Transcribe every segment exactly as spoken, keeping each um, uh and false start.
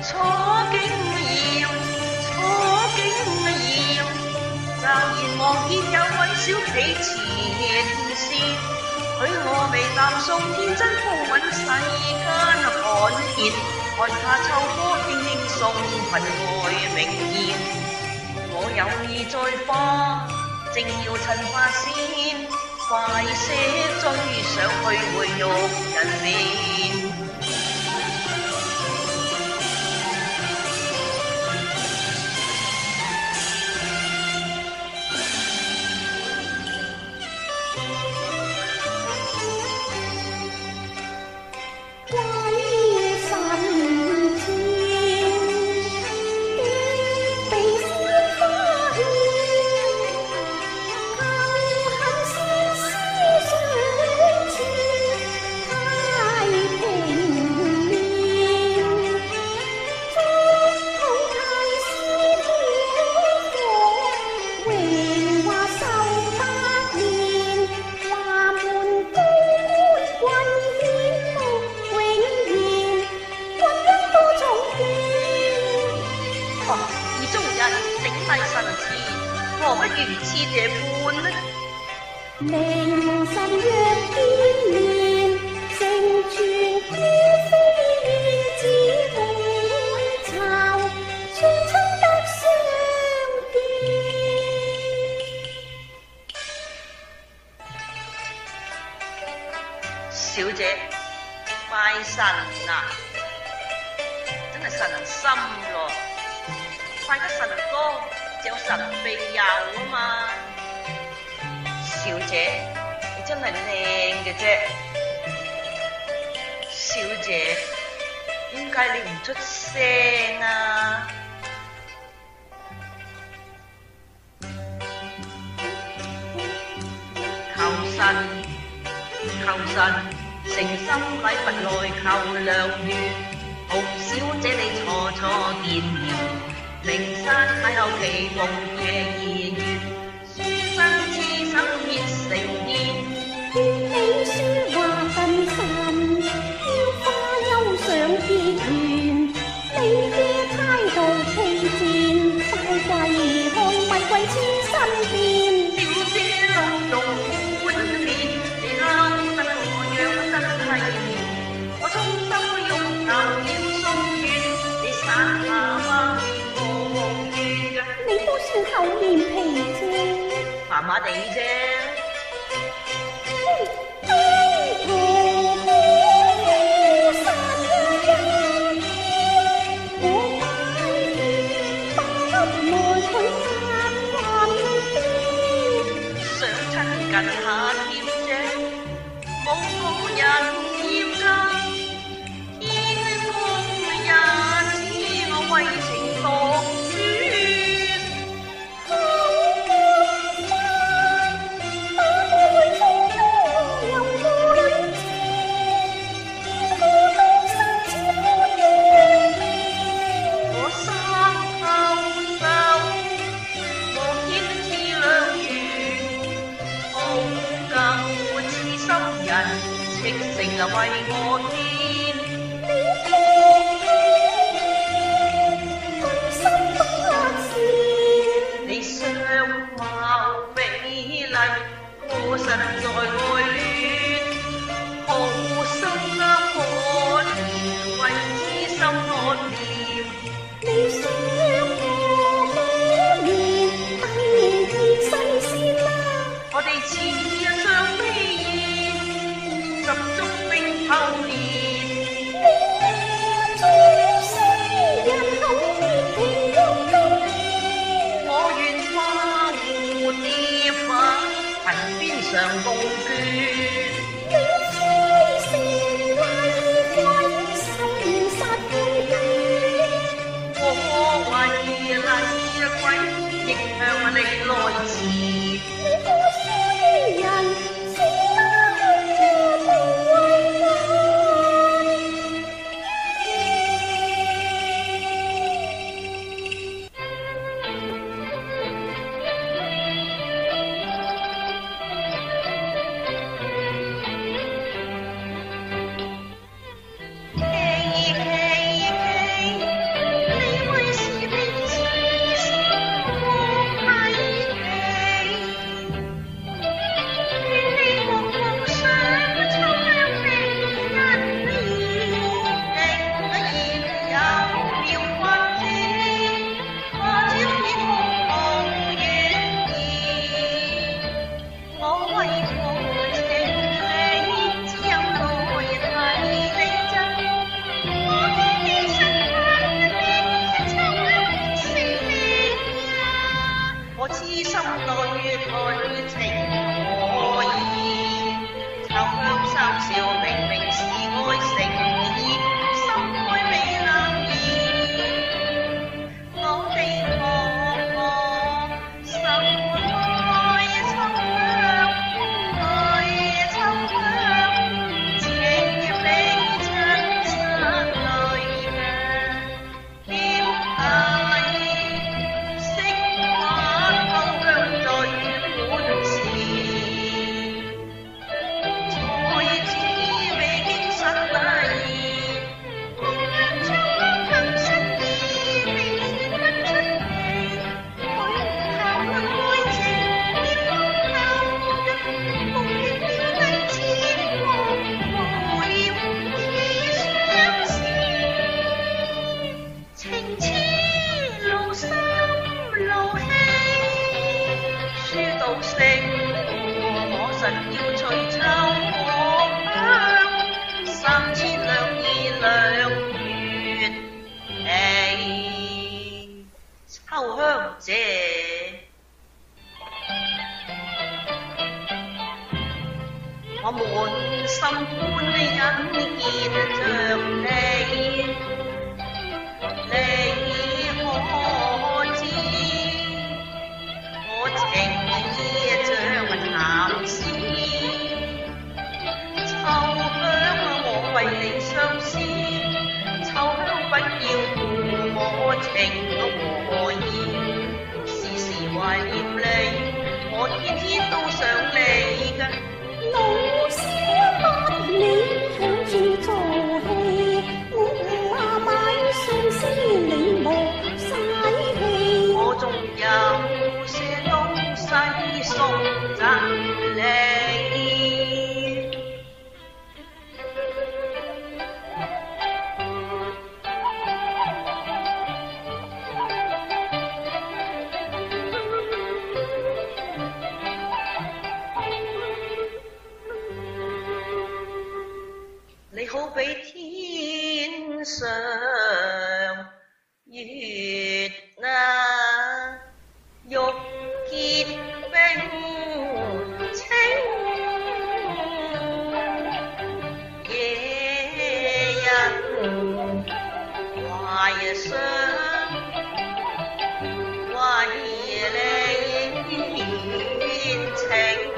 楚景耀，楚景耀，乍然望見有位小企前線，許我微淡送天真風韻世間罕見，看他秋波輕輕送群外明豔，我有意再花，正要趁花先，快些追上去會欲人面。意中人整體神詞，何不如此這般呢？ 明晨若見面，成全於非子永巢，算親得相見。 小姐，拜神啊！真係神心咯！快得神多，就有神庇佑啊嘛！小姐，你真係靚嘅啫！小姐，點解你唔出聲啊？求神，求神，誠心禮佛來求良緣，紅小姐你錯錯見面。名山太后奇逢夜兒月，書生痴心結成燕。 見你書畫近神，雕花丘上結緣。你嘅態度奇賤，快跪看問君痴身邊。 小姐隆重滿面，你嬲得我樣真係妙。我衷心擁頭要送願，你散下嗎？ 你都算厚面皮啫， 麻麻地啫。 中途好散人，我拜見不來許眼還邊。 想親近下添啫，冇冇人厭㗎。天公也知我為情獨。 般人見着你，你可知我情意像蠶絲，秋香我為你相思，秋香不要負我情和意，時時懷念你，我天天都想你㗎。 老少不理向住做戲，我話買相思你莫嘥氣。 我仲有些東西送贈你。你好比天上月啊，玉潔冰清，夜人懷想為你情。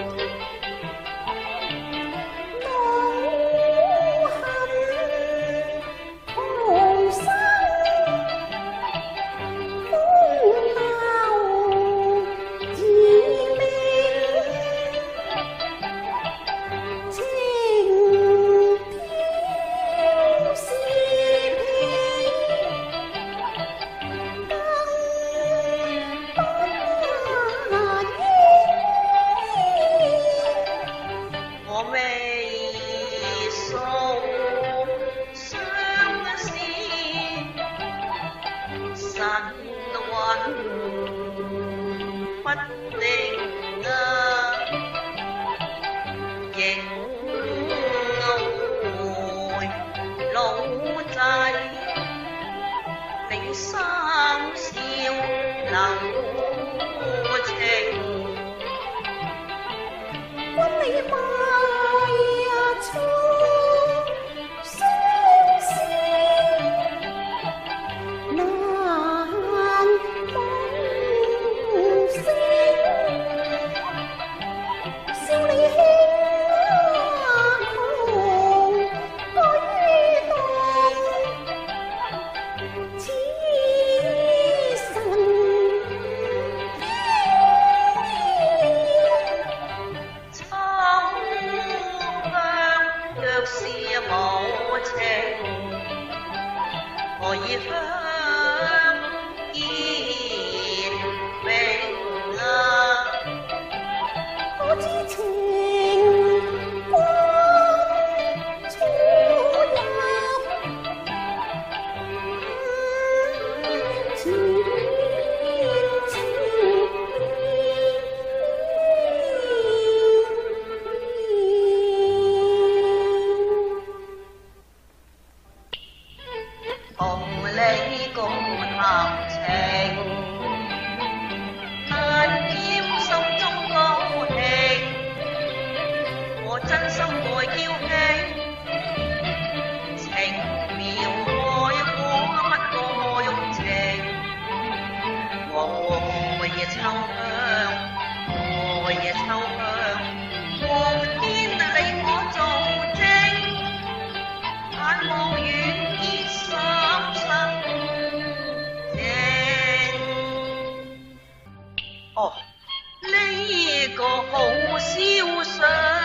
不定啊，迎回老仔，你三笑留情， 君你拜錯相思，難夢醒。笑你輕狂舉動，此神秋香若是無情，何以香結冰啊？ 我知情關初入，前同你共談情，難掩心中高興。我真心愛嬌氣，情苗愛果不過用情。我夜秋香，我夜秋香，望天你我做證，眼望遠結三生情。哦，呢個好燒傷，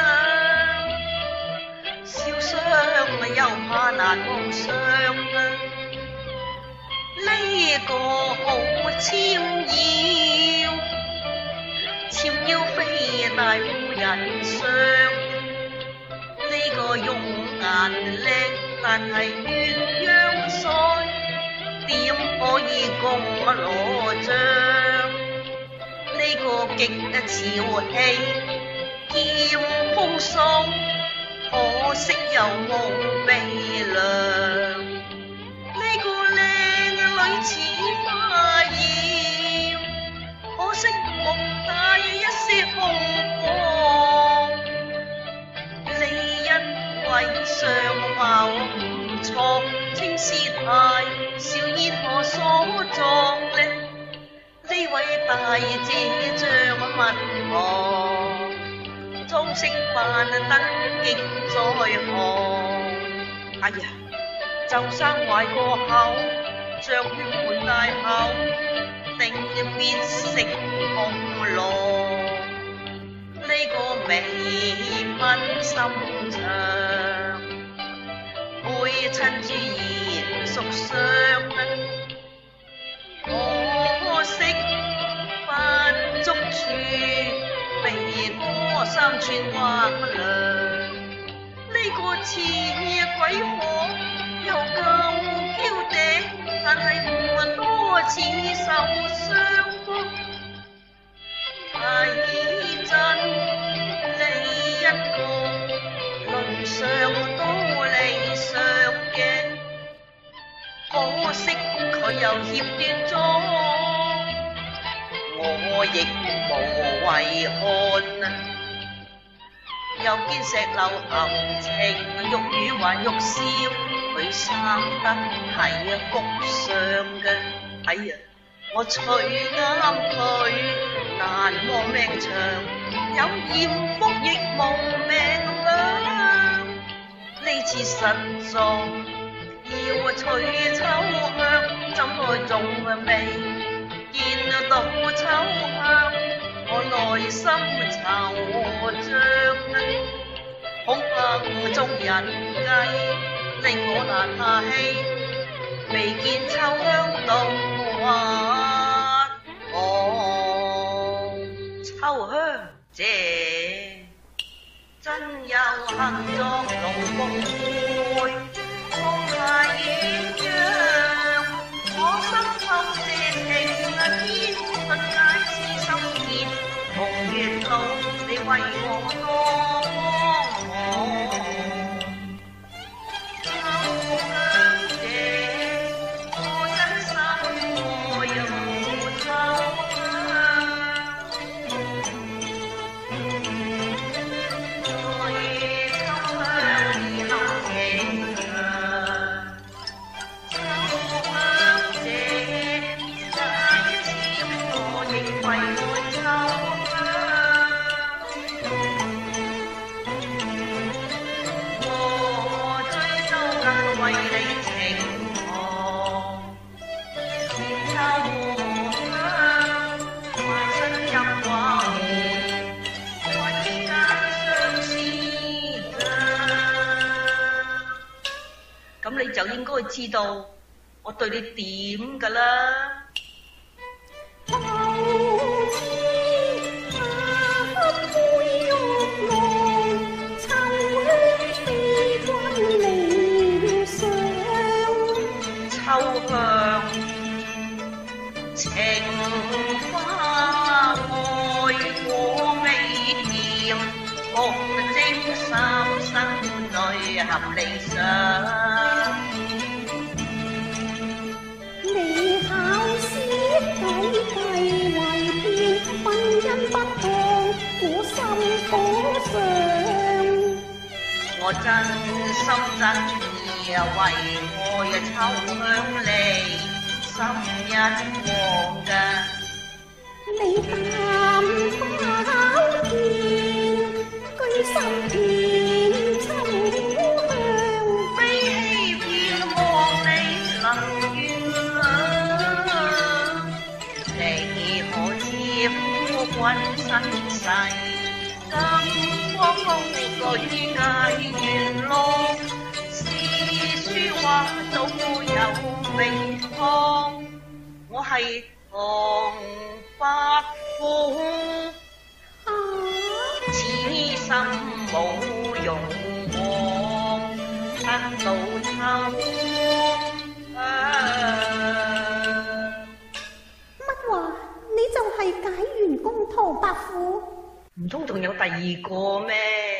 燒傷又怕難忘相啊！呢個好纖腰，纖腰非大婦人相。呢個用顏力，但係鴛鴦腮，點可以共羅章？呢個極潮氣，劍鋒掃，可惜又無鼻梁。呢個靚女似花豔，可惜目帶一些紅光。離人位大姐將問我，裝飾辦登記在行。哎呀，就生壞個口，着血盆大口，定必食紅羅。呢個美品心腸，會趁住嚴肅相。可惜不足處，未過三寸橫梁。呢個似鬼火又夠嬌嗲，但係唔多似受傷。睇真呢一個論上多理想嘅，可惜佢又怯斷咗，我亦無謂看啊！又見石榴含情，欲語還欲笑，佢生得係福相嘅。哎呀，我娶啱佢，但望命長，有艷福亦無命兩。呢次實在要取秋香，怎奈仲未見到秋香，我內心惆悵，恐怕眾人計，令我難下氣，未見秋香到啊！哦，秋香姐真有幸作龍鳳配，放下鴛鴦，我心透這情啊天，盡解痴心結，紅月路你為我多幫我。秋香姐，我真心愛慕秋香，愛秋香以後情長。秋香姐，那一朝我亦為愛秋香。我追究更為你情狂，秋香還身入畫門，為間相思咁你就應該知道我對你點㗎啦。秋香情花愛果美甜，共徵三生內合理想。 你考試計計為騙，婚姻不當，我心火上。 我真心真意為愛秋香你心一往㗎。 你淡花甜，居心甜秋香， 非欺騙望你能原諒，你可知夫君身世，金光高舉界元路。書畫早有名堂，我係唐伯虎，此心無用往，得到秋香。 乜話？你就係解元公唐伯虎？ 唔通仲有第二個咩？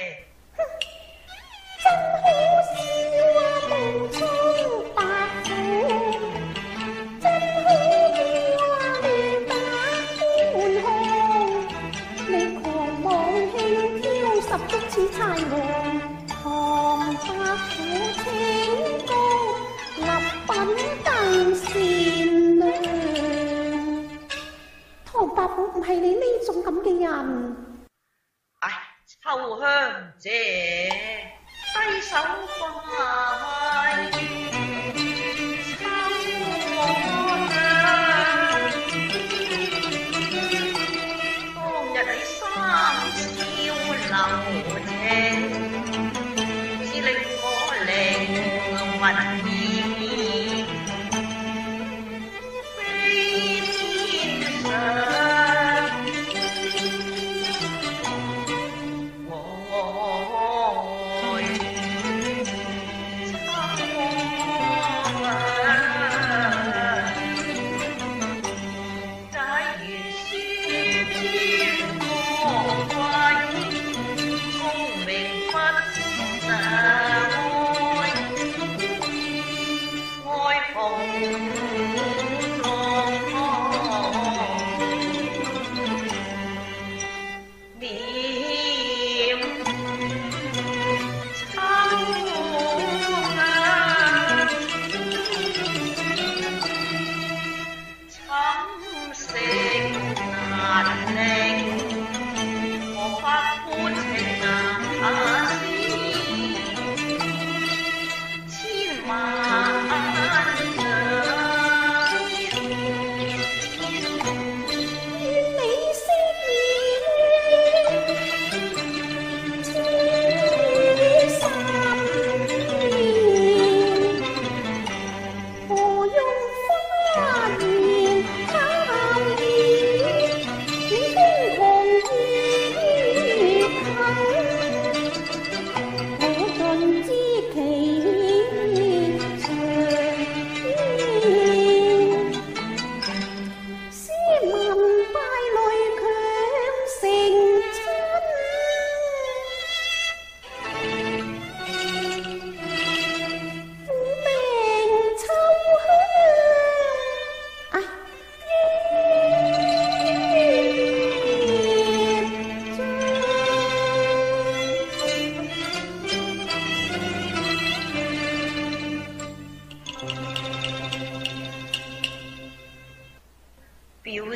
真好笑啊！夢中白虎，真好叫啊！亂打歡號，你狂妄輕佻十足似豺狼，唐伯虎清高立品更善良。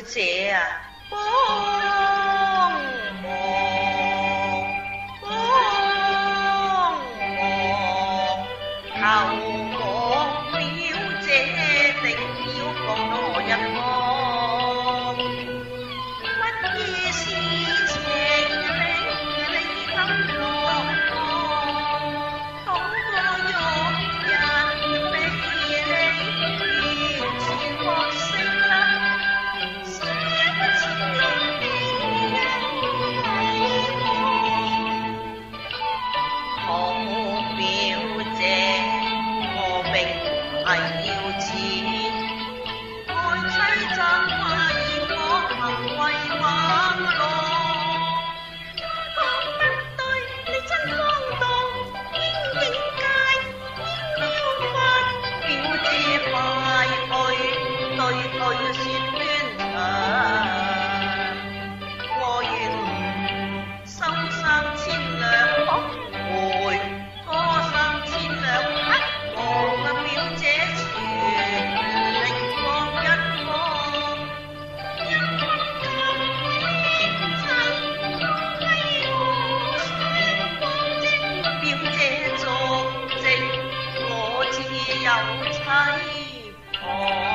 姐啊，幫我幫我，求我表姐定要幫我一幫，乜嘢事情你你肯落講，好過玉人俾你完全學識啦。好表姐，我並唔係要錢，愛妻責怪我行為猛浪，講得對，你真荒唐，應警戒，應要罰，表姐快去對對説端詳，我願收三千兩。回多三千兩克，我嘅表姐全力幫一幫，因咁親都係我雙方證，表姐作證，我自有妻房。